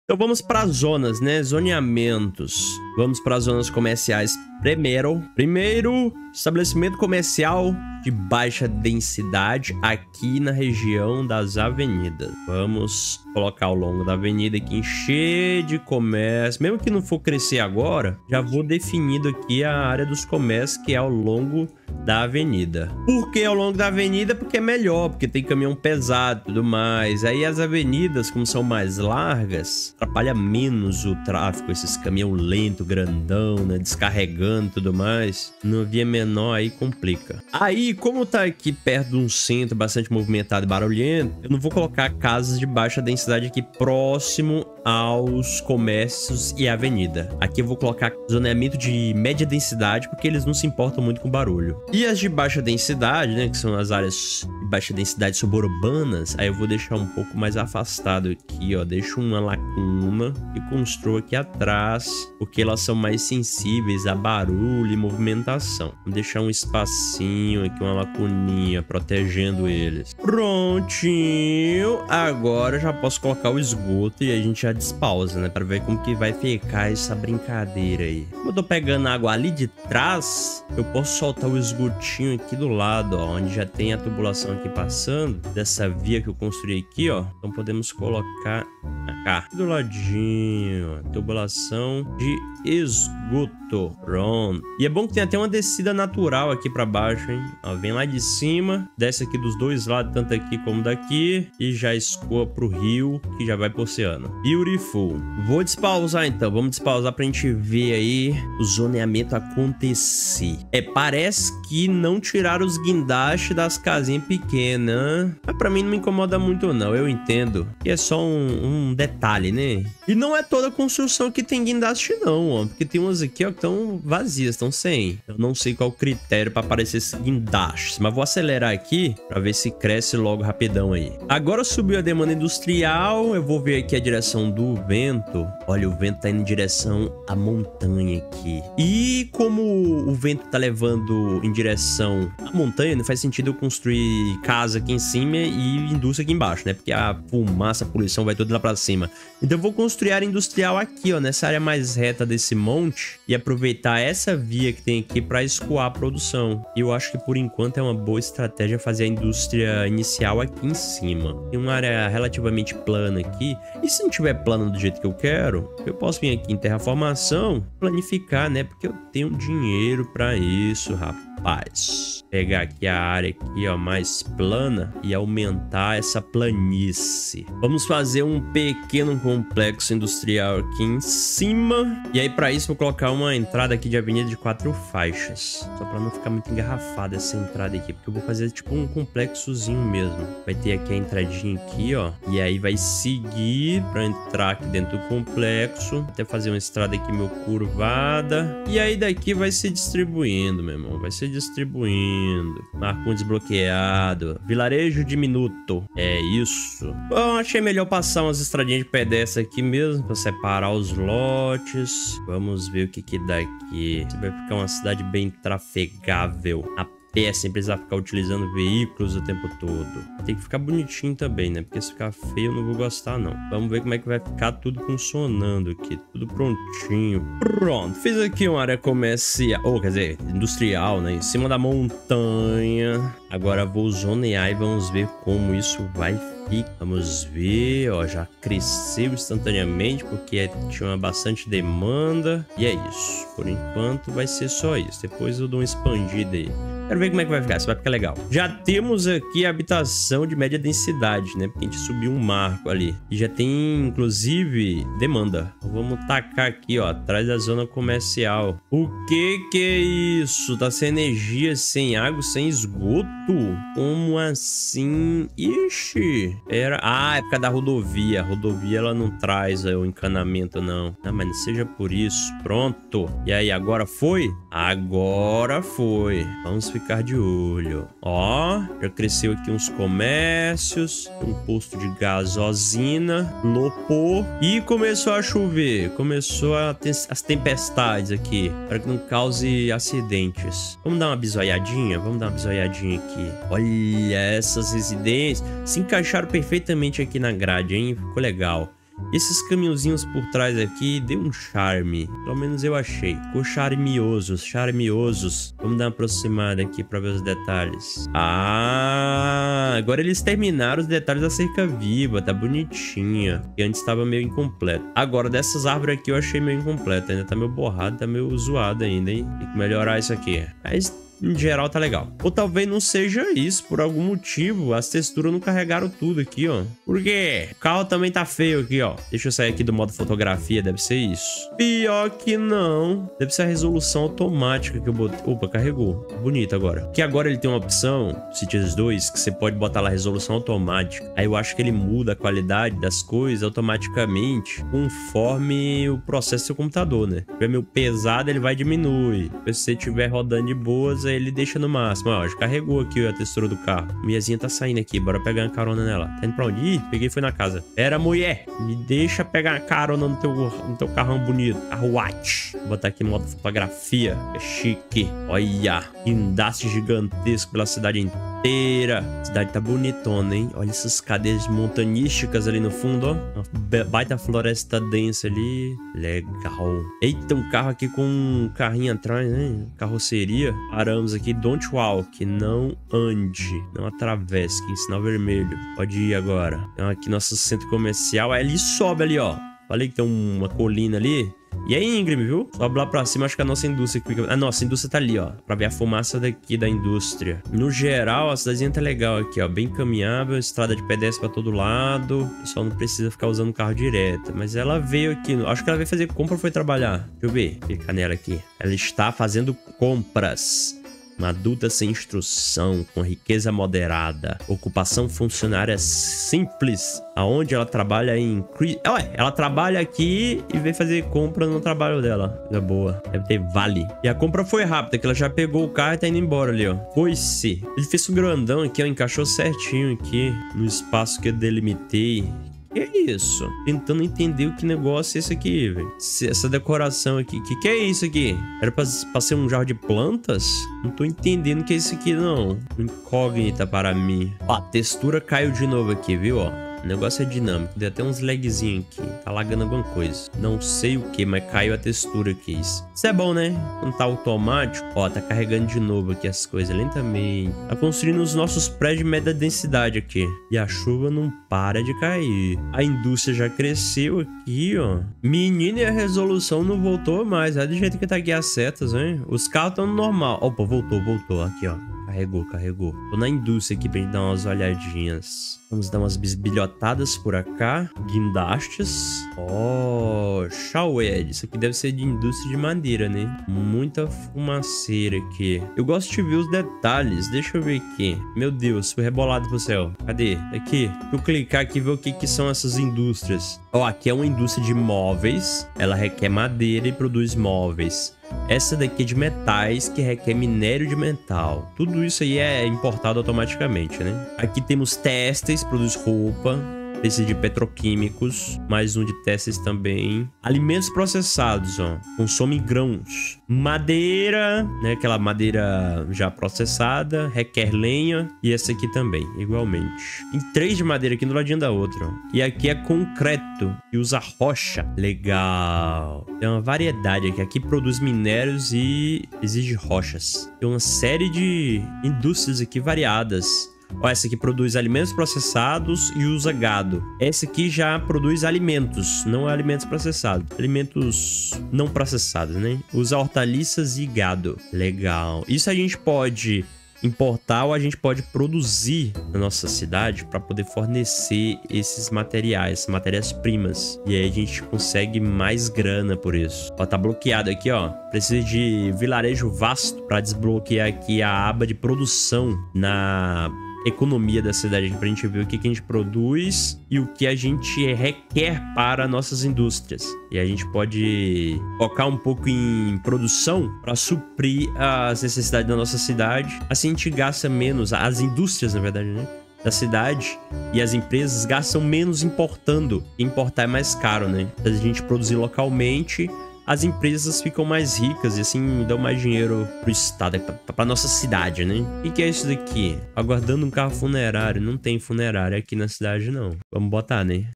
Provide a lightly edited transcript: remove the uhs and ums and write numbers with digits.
Então vamos para as zonas, né? Zoneamentos. Vamos para as zonas comerciais primeiro. Primeiro, estabelecimento comercial de baixa densidade aqui na região das avenidas. Vamos colocar ao longo da avenida aqui, encher de comércio. Mesmo que não for crescer agora, já vou definindo aqui a área dos comércios que é ao longo da avenida. Por que ao longo da avenida? Porque é melhor, porque tem caminhão pesado e tudo mais. Aí as avenidas, como são mais largas, atrapalha menos o tráfego, esses caminhão lento, grandão, né, descarregando e tudo mais. Numa via menor aí complica. Aí, como tá aqui perto de um centro bastante movimentado e barulhento, eu não vou colocar casas de baixa densidade aqui próximo aos comércios e avenida. Aqui eu vou colocar zoneamento de média densidade, porque eles não se importam muito com barulho. E as de baixa densidade, né, que são as áreas de baixa densidade suburbanas, aí eu vou deixar um pouco mais afastado aqui, ó. Deixo uma lacuna e construo aqui atrás, porque elas são mais sensíveis a barulho e movimentação. Vou deixar um espacinho aqui, uma lacuninha, protegendo eles. Prontinho! Agora eu já posso colocar o esgoto e a gente já despausa, né? Pra ver como que vai ficar essa brincadeira aí. Como eu tô pegando água ali de trás, eu posso soltar o esgotinho aqui do lado, ó, onde já tem a tubulação aqui passando, dessa via que eu construí aqui, ó. Então podemos colocar cá, do ladinho, ó, tubulação de esgoto. Pronto. E é bom que tem até uma descida natural aqui pra baixo, hein? Ó, vem lá de cima, desce aqui dos dois lados, tanto aqui como daqui, e já escoa pro rio, que já vai pro oceano. Beautiful. Vou despausar então, vamos despausar pra gente ver aí o zoneamento acontecer. Parece que não tiraram os guindastes das casinhas pequenas, mas pra mim não me incomoda muito não, eu entendo. Que é só um detalhe, né? E não é toda construção que tem guindaste não, ó, porque tem umas aqui, ó, que estão vazias, estão sem. Eu não sei qual o critério para aparecer esses guindastes, mas vou acelerar aqui para ver se cresce logo rapidão aí. Agora subiu a demanda industrial, eu vou ver aqui a direção do vento. Olha, o vento tá indo em direção à montanha aqui. E como o vento tá levando em direção à montanha, não faz sentido eu construir casa aqui em cima e indústria aqui embaixo, né? Porque a fumaça, a poluição vai toda lá para cima. Então eu vou construir área industrial aqui, ó, nessa área mais reta desse monte e aproveitar essa via que tem aqui para escoar a produção. E eu acho que por enquanto é uma boa estratégia fazer a indústria inicial aqui em cima. Tem uma área relativamente plana aqui. E se não tiver plano do jeito que eu quero, eu posso vir aqui em terraformação, planificar, né? Porque eu tenho dinheiro para isso, rapaz. Pegar aqui a área aqui, ó, mais plana e aumentar essa planície. Vamos fazer um pequeno complexo industrial aqui em cima. E aí, para isso, vou colocar uma entrada aqui de avenida de 4 faixas. Só para não ficar muito engarrafada essa entrada aqui, porque eu vou fazer tipo um complexozinho mesmo. Vai ter aqui a entradinha aqui, ó. E aí vai seguir para entrar aqui dentro do complexo. Até fazer uma estrada aqui meio curvada. E aí daqui vai se distribuindo, meu irmão. Vai se distribuindo. Marco desbloqueado. Vilarejo diminuto. É isso. Bom, achei melhor passar umas estradinhas de pedestre aqui mesmo, para separar os lotes. Vamos ver o que dá aqui. Vai ficar uma cidade bem trafegável. A pé, sem precisar ficar utilizando veículos o tempo todo. Tem que ficar bonitinho também, né? Porque se ficar feio eu não vou gostar, não. Vamos ver como é que vai ficar tudo funcionando aqui. Tudo prontinho. Pronto. Fiz aqui uma área comercial, ou quer dizer, industrial, né? Em cima da montanha. Agora vou zonear e vamos ver como isso vai ficar. Vamos ver, ó, já cresceu instantaneamente porque tinha bastante demanda. E é isso. Por enquanto vai ser só isso. Depois eu dou uma expandida aí. Quero ver como é que vai ficar, se vai ficar legal. Já temos aqui a habitação de média densidade, né? Porque a gente subiu um marco ali. E já tem, inclusive, demanda. Então, vamos tacar aqui, ó, atrás da zona comercial. O que é isso? Tá sem energia, sem água, sem esgoto? Como assim? Ixi. Ah, é por causa da rodovia. A rodovia, ela não traz o encanamento, não. Ah, mas não seja por isso. Pronto. E aí, agora foi? Agora foi. Vamos ficar de olho. Ó, já cresceu aqui uns comércios, um posto de gasosina, lopou e começou a chover. Começou a ter as tempestades aqui, para que não cause acidentes. Vamos dar uma bisoiadinha? Vamos dar uma bisoiadinha aqui. Olha, essas residências se encaixaram perfeitamente aqui na grade, hein? Ficou legal. Esses caminhozinhos por trás aqui deu um charme. Pelo menos eu achei. Ficou charmeosos, charmeosos. Vamos dar uma aproximada aqui pra ver os detalhes. Ah, agora eles terminaram os detalhes da cerca viva. Tá bonitinha. E antes tava meio incompleto. Agora, dessas árvores aqui eu achei meio incompleto. Ainda tá meio borrado, tá meio zoado ainda, hein? Tem que melhorar isso aqui. Mas... em geral tá legal. Ou talvez não seja isso. Por algum motivo, as texturas não carregaram tudo aqui, ó. Por quê? O carro também tá feio aqui, ó. Deixa eu sair aqui do modo fotografia. Deve ser isso. Pior que não. Deve ser a resolução automática que eu botei. Opa, carregou. Bonito agora. Que agora ele tem uma opção, Cities 2, que você pode botar lá resolução automática. Aí eu acho que ele muda a qualidade das coisas automaticamente conforme o processo do seu computador, né? Se tiver meio pesado, ele vai diminuir. Se você estiver rodando de boas, ele deixa no máximo. Ó, já carregou aqui a textura do carro. A mulherzinha tá saindo aqui, bora pegar uma carona nela. Tá indo pra onde? Ih, peguei e foi na casa. Pera, mulher, me deixa pegar uma carona no teu carrão bonito. Carruate. Vou botar aqui no modo fotografia. É chique. Olha, guindaste gigantesco pela cidade inteira. A cidade tá bonitona, hein? Olha essas cadeias montanísticas ali no fundo, ó. Uma baita floresta densa ali. Legal. Eita, um carro aqui com um carrinho atrás, né? Carroceria. Paramos aqui. Don't walk. Não ande. Não atravesse. Que sinal vermelho. Pode ir agora. Então aqui nosso centro comercial. Aí ele sobe ali, ó. Falei que tem uma colina ali. E aí, íngreme, viu? Sobe lá pra cima, acho que a nossa indústria fica... Ah, nossa, a indústria tá ali, ó. Pra ver a fumaça daqui da indústria. No geral, a cidadezinha tá legal aqui, ó. Bem caminhável, estrada de pedestre pra todo lado. O pessoal não precisa ficar usando o carro direto. Mas ela veio aqui... Acho que ela veio fazer compra ou foi trabalhar? Deixa eu ver. Clicar nela aqui. Ela está fazendo compras. Uma adulta sem instrução, com riqueza moderada, ocupação funcionária simples, aonde ela trabalha em... ela trabalha aqui e vem fazer compra no trabalho dela. Coisa boa. Deve ter vale. E a compra foi rápida, que ela já pegou o carro e tá indo embora ali, ó. Foi-se. Ele fez o grandão aqui, ó, encaixou certinho aqui no espaço que eu delimitei. Que é isso? Tentando entender o que negócio é esse aqui, velho. Essa decoração aqui. Que é isso aqui? Era pra ser um jarro de plantas? Não tô entendendo o que é isso aqui, não. Incógnita para mim. Ó, a textura caiu de novo aqui, viu? Ó. O negócio é dinâmico. Deu até uns lagzinhos aqui. Tá lagando alguma coisa. Não sei o que, mas caiu a textura aqui. Isso é bom, né? Quando tá automático. Ó, tá carregando de novo aqui as coisas lentamente. Tá construindo os nossos prédios de média densidade aqui. E a chuva não para de cair. A indústria já cresceu aqui, ó. Menina, e a resolução não voltou mais. É do jeito que tá aqui as setas, hein? Os carros estão normal. Opa, voltou. Aqui, ó. Carregou. Tô na indústria aqui pra gente dar umas olhadinhas. Vamos dar umas bisbilhotadas por cá. Guindastes. Ó, Shawed. Isso aqui deve ser de indústria de madeira, né? Muita fumaceira aqui. Eu gosto de ver os detalhes. Deixa eu ver aqui. Meu Deus, foi rebolado pro céu. Cadê? Aqui. Deixa eu clicar aqui e ver o que são essas indústrias. Ó, aqui é uma indústria de móveis. Ela requer madeira e produz móveis. Essa daqui é de metais, que requer minério de metal. Tudo isso aí é importado automaticamente, né? Aqui temos têxteis, produz roupa. Esse de petroquímicos, mais um de têxteis também. Alimentos processados, ó. Consome grãos. Madeira, né? Aquela madeira já processada. Requer lenha. E essa aqui também, igualmente. Tem 3 de madeira aqui no ladinho da outra, ó. E aqui é concreto, que usa rocha. Legal. Tem uma variedade aqui. Aqui produz minérios e exige rochas. Tem uma série de indústrias aqui variadas. Ó, essa aqui produz alimentos processados e usa gado. Essa aqui já produz alimentos, não alimentos processados. Alimentos não processados, né? Usa hortaliças e gado. Legal. Isso a gente pode importar ou a gente pode produzir na nossa cidade para poder fornecer esses materiais, matérias-primas. E aí a gente consegue mais grana por isso. Ó, tá bloqueado aqui, ó. Precisa de vilarejo vasto para desbloquear aqui a aba de produção na economia da cidade, pra gente ver o que a gente produz e o que a gente requer para nossas indústrias. E a gente pode focar um pouco em produção para suprir as necessidades da nossa cidade. Assim a gente gasta menos, as indústrias, na verdade, né, da cidade, e as empresas gastam menos importando. Importar é mais caro, né? Se a gente produzir localmente, as empresas ficam mais ricas e assim dão mais dinheiro pro estado, pra nossa cidade, né? O que é isso daqui? Aguardando um carro funerário. Não tem funerário aqui na cidade, não. Vamos botar, né?